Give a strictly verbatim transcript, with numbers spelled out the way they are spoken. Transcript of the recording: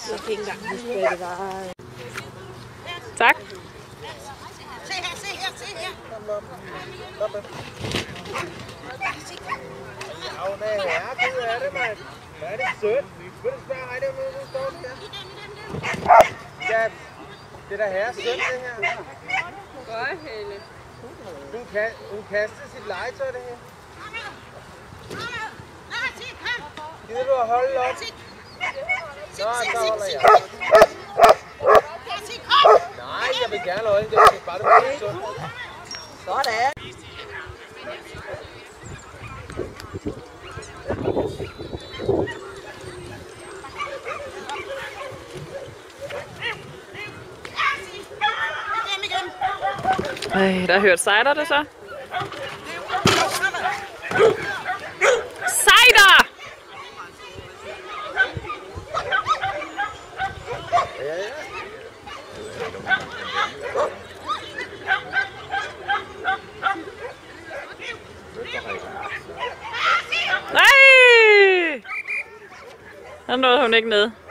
Jeg kan ikke engang huske, hvad det var. Tak. Se her, se her, se her. Ja, det er herregud af det, mand. Hvad er det sødt? Vil du spørge mig, om du står der? Ja, det er da herre sødt, det her. Godt, Helle. Hun, kan, hun kastede sit legetøj, det her. Gider du at holde op? Så, så holder jeg. Nej, jeg vil gerne holde det. Det er bare, du er sundt. Sådan. Ej, der hørte Sejder det så. Sejder! Nej! Der nåede hun ikke ned.